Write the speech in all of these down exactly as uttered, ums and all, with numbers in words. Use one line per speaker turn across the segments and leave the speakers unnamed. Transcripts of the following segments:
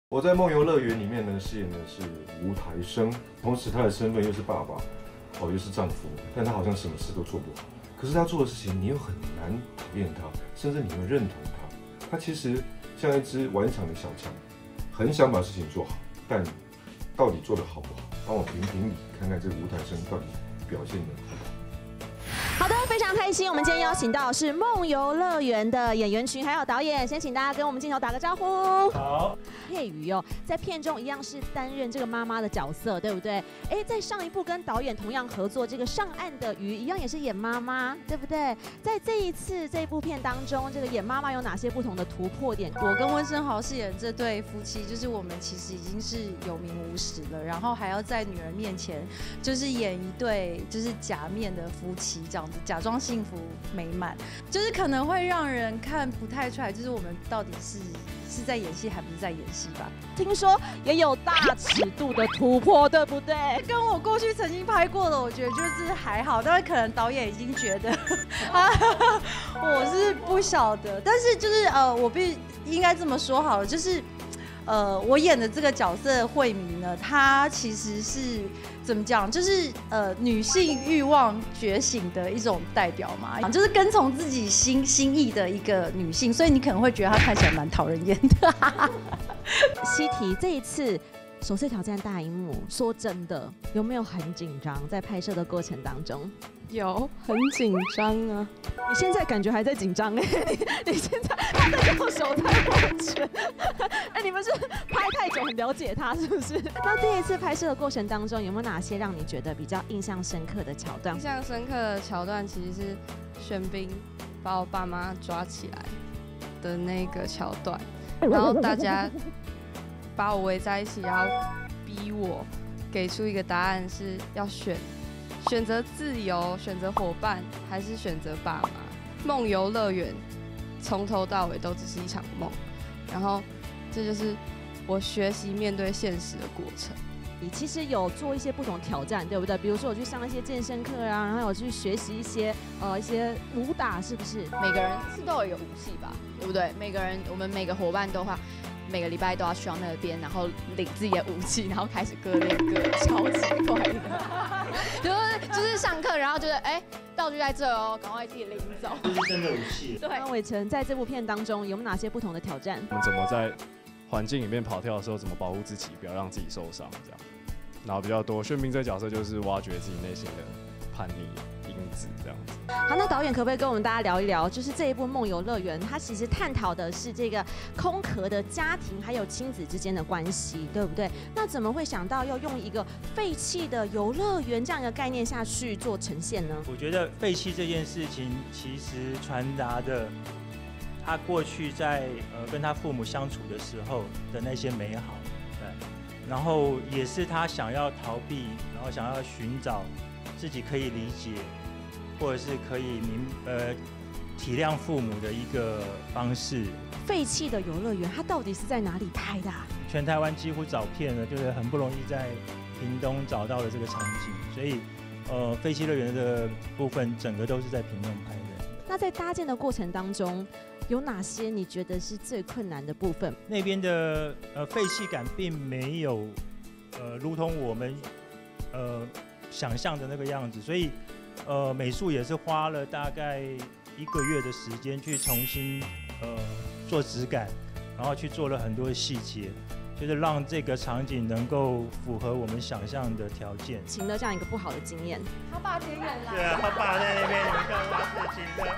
我在梦游乐园里面呢，饰演的是吴台生，同时他的身份又是爸爸，哦，又是丈夫，但他好像什么事都做不好。可是他做的事情，你又很难讨厌他，甚至你又认同他。他其实像一只顽强的小强，很想把事情做好，但到底做得好不好？帮我评评理，看看这个吴台生到底表现得好不好。
好的，非常开心。我们今天邀请到的是梦游乐园的演员群，还有导演，先请大家跟我们镜头打个招呼。
好，
佩瑜哦，在片中一样是担任这个妈妈的角色，对不对？哎，在上一部跟导演同样合作这个《上岸的鱼》，一样也是演妈妈，对不对？在这一次这部片当中，这个演妈妈有哪些不同的突破点？
我跟温升豪饰演这对夫妻，就是我们其实已经是有名无实了，然后还要在女儿面前，就是演一对就是假面的夫妻这样子，假装幸福美满，就是可能会让人看不太出来，就是我们到底是是在演戏还不是在演戏吧？
听说也有大尺度的突破，对不对？
跟我过去曾经拍过的，我觉得就是还好，但是可能导演已经觉得，啊，我是不晓得，但是就是呃，我必应该这么说好了，就是。呃，我演的这个角色慧敏呢，她其实是怎么讲？就是呃，女性欲望觉醒的一种代表嘛，就是跟从自己心心意的一个女性，所以你可能会觉得她看起来蛮讨人厌的。
西提这一次首次挑战大荧幕，说真的，有没有很紧张？在拍摄的过程当中，
有很紧张啊。
你现在感觉还在紧张哎，你你现在他在用手在握拳，哎，你们是拍太久，很了解他是不是？那这一次拍摄的过程当中，有没有哪些让你觉得比较印象深刻的桥段？
印象深刻的桥段其实是玄彬把我爸妈抓起来的那个桥段，然后大家把我围在一起，然后逼我给出一个答案，是要选选择自由、选择伙伴，还是选择爸妈？梦游乐园从头到尾都只是一场梦，然后这就是我学习面对现实的过程。
你其实有做一些不同挑战，对不对？比如说有去上一些健身课啊，然后有去学习一些呃一些武打，是不是？
每个人是都有一个武器吧，对不对？每个人，我们每个伙伴都会每个礼拜都要去到那边，然后领自己的武器，然后开始各练各的，超级快的。就是就是上课，然后就是哎，道具在这哦，赶快自己领走。
这是真的武器。
对。
那伟成在这部片当中有没有哪些不同的挑战？
我们怎么在环境里面跑跳的时候，怎么保护自己，不要让自己受伤，这样。然后比较多，玄彬这个角色就是挖掘自己内心的叛逆因子，这样子。
好，那导演可不可以跟我们大家聊一聊，就是这一部《梦游乐园》，它其实探讨的是这个空壳的家庭还有亲子之间的关系，对不对？那怎么会想到要用一个废弃的游乐园这样一个概念下去做呈现呢？
我觉得废弃这件事情，其实传达的他过去在呃跟他父母相处的时候的那些美好，对，然后也是他想要逃避，然后想要寻找自己可以理解，或者是可以明呃体谅父母的一个方式。
废弃的游乐园，它到底是在哪里拍的啊？
全台湾几乎找遍了，就是很不容易在屏东找到了这个场景，所以呃废弃乐园的部分整个都是在屏东拍的。
那在搭建的过程当中，有哪些你觉得是最困难的部分？
那边的呃废弃感并没有呃如同我们呃想象的那个样子，所以呃美术也是花了大概一个月的时间去重新呃做质感，然后去做了很多细节，就是让这个场景能够符合我们想象的条件。
请了这样一个不好的经验，
他爸天远来。
对啊，他爸在那边，你们看他事情的。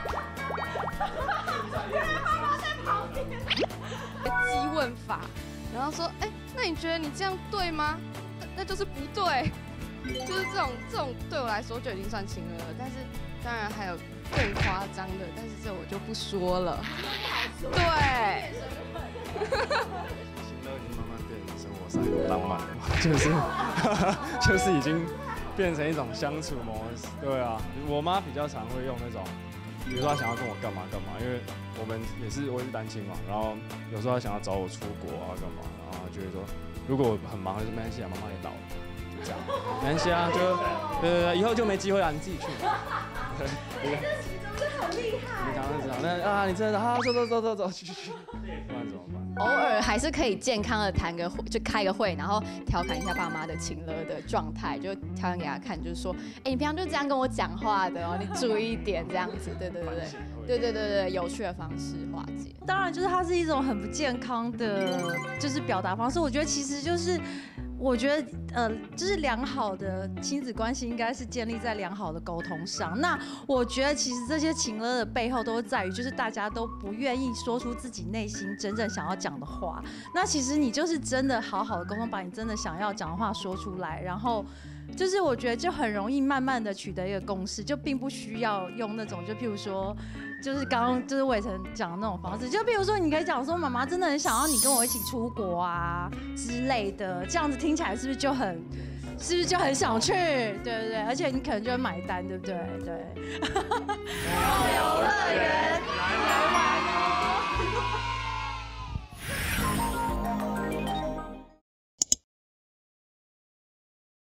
妈妈在旁边。
激问法，然后说，哎，那你觉得你这样对吗？那那就是不对，就是这种这种对我来说就已经算轻了，但是当然还有更夸张的，但是这我就不说了。对。
新乐园慢慢变成生活上有浪漫的嘛，就是就是已经变成一种相处模式。对啊，我妈比较常会用那种，比如说她想要跟我干嘛干嘛，因为我们也是我也是单亲嘛，然后有时候她想要找我出国啊干嘛，然后她就会说，如果我很忙，就没关系啊，妈妈也老了，就这样，没关系啊，就呃以后就没机会了，你自己去。对，
很厉害。
你刚刚讲那啊，你真的啊，走走走走走，去去去，不然怎么办？
偶尔还是可以健康的谈个会，就开个会，然后调侃一下爸妈的情勒的状态，就调侃给他看，就是说，哎、欸，你平常就这样跟我讲话的哦，你注意一点这样子，对对对对对对对对，有趣的方式化解。
当然，就是它是一种很不健康的，就是表达方式。我觉得其实就是。我觉得，呃，就是良好的亲子关系应该是建立在良好的沟通上。那我觉得，其实这些情勒的背后都是在于，就是大家都不愿意说出自己内心真正想要讲的话。那其实你就是真的好好的沟通，把你真的想要讲的话说出来，然后。就是我觉得就很容易慢慢的取得一个共识，就并不需要用那种就譬如说，就是刚刚就是伟成讲的那种方式，就譬如说你可以讲说妈妈真的很想要你跟我一起出国啊之类的，这样子听起来是不是就很，是不是就很想去？对对对，而且你可能就会买单，对不对？对。梦游乐园来玩。